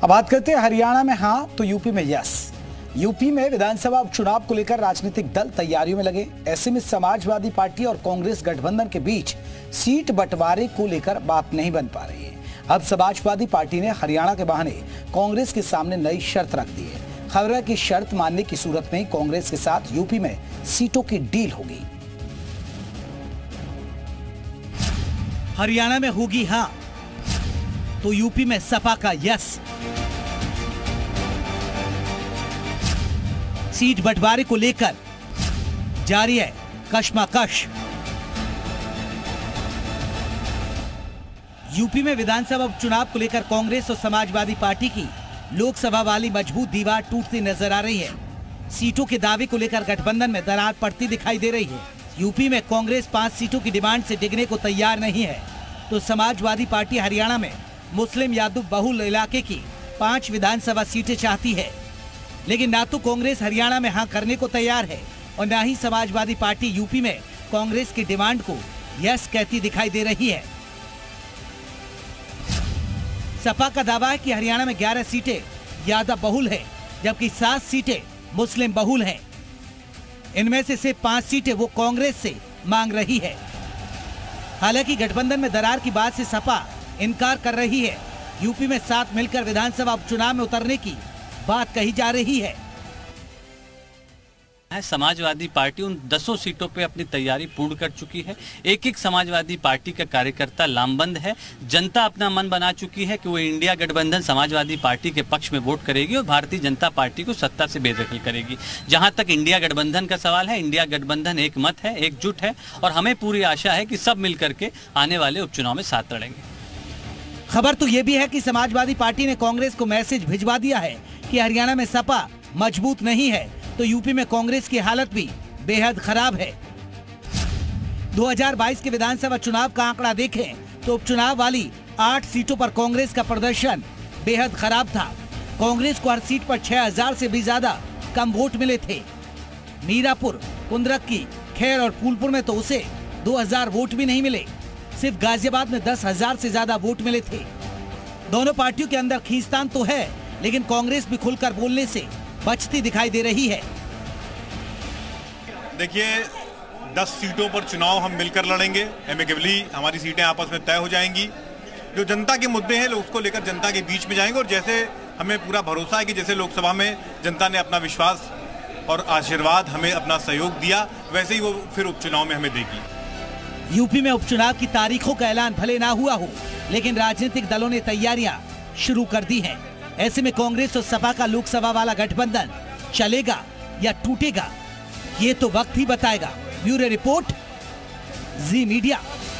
अब बात करते हैं हरियाणा में हाँ तो यूपी में यस। यूपी में विधानसभा उपचुनाव को लेकर राजनीतिक दल तैयारियों में लगे। ऐसे में समाजवादी पार्टी और कांग्रेस गठबंधन के बीच सीट बंटवारे को लेकर बात नहीं बन पा रही है। अब समाजवादी पार्टी ने हरियाणा के बहाने कांग्रेस के सामने नई शर्त रख दी है। खबर है कि शर्त मानने की सूरत में कांग्रेस के साथ यूपी में सीटों की डील होगी। हरियाणा में होगी हाँ तो यूपी में सपा का यस। सीट बंटवारे को लेकर जारी है कशमकश। यूपी में विधानसभा उपचुनाव को लेकर कांग्रेस और समाजवादी पार्टी की लोकसभा वाली मजबूत दीवार टूटती नजर आ रही है। सीटों के दावे को लेकर गठबंधन में दरार पड़ती दिखाई दे रही है। यूपी में कांग्रेस 5 सीटों की डिमांड से डिगने को तैयार नहीं है तो समाजवादी पार्टी हरियाणा में मुस्लिम यादव बहुल इलाके की 5 विधानसभा सीटें चाहती है। लेकिन ना तो कांग्रेस हरियाणा में हाँ करने को तैयार है और ना ही समाजवादी पार्टी यूपी में कांग्रेस की डिमांड को यस कहती दिखाई दे रही है। सपा का दावा है कि हरियाणा में 11 सीटें यादव बहुल है जबकि 7 सीटें मुस्लिम बहुल हैं। इनमें से सिर्फ 5 सीटें वो कांग्रेस से मांग रही है। हालांकि गठबंधन में दरार की बात से सपा इनकार कर रही है। यूपी में साथ मिलकर विधानसभा उपचुनाव में उतरने की बात कही जा रही है। समाजवादी पार्टी उन 10 सीटों पे अपनी तैयारी पूर्ण कर चुकी है। एक समाजवादी पार्टी का कार्यकर्ता लामबंद है। जनता अपना मन बना चुकी है कि वो इंडिया गठबंधन समाजवादी पार्टी के पक्ष में वोट करेगी और भारतीय जनता पार्टी को सत्ता से बेदखल करेगी। जहां तक इंडिया गठबंधन का सवाल है, इंडिया गठबंधन एक मत है, एकजुट है और हमें पूरी आशा है कि सब मिलकर के आने वाले उपचुनाव में साथ लड़ेंगे। खबर तो ये भी है कि समाजवादी पार्टी ने कांग्रेस को मैसेज भिजवा दिया है कि हरियाणा में सपा मजबूत नहीं है तो यूपी में कांग्रेस की हालत भी बेहद खराब है। 2022 के विधानसभा चुनाव का आंकड़ा देखें तो उपचुनाव वाली 8 सीटों पर कांग्रेस का प्रदर्शन बेहद खराब था। कांग्रेस को हर सीट पर 6000 से भी ज्यादा कम वोट मिले थे। मीरापुर, कुंद्रक्की, खैर और फूलपुर में तो उसे 2000 वोट भी नहीं मिले। सिर्फ गाजियाबाद में 10,000 से ज्यादा वोट मिले थे। दोनों पार्टियों के अंदर खींचतान तो है लेकिन कांग्रेस भी खुलकर बोलने से बचती दिखाई दे रही है। देखिए 10 सीटों पर चुनाव हम मिलकर लड़ेंगे। एमिकेबली हमारी सीटें आपस में तय हो जाएंगी। जो जनता के मुद्दे हैं उसको लेकर जनता के बीच में जाएंगे और जैसे हमें पूरा भरोसा है कि जैसे लोकसभा में जनता ने अपना विश्वास और आशीर्वाद हमें अपना सहयोग दिया वैसे ही वो फिर उपचुनाव में हमें देगी। यूपी में उपचुनाव की तारीखों का ऐलान भले ना हुआ हो लेकिन राजनीतिक दलों ने तैयारियां शुरू कर दी हैं। ऐसे में कांग्रेस और सपा का लोकसभा वाला गठबंधन चलेगा या टूटेगा ये तो वक्त ही बताएगा। Bureau report, Zee media.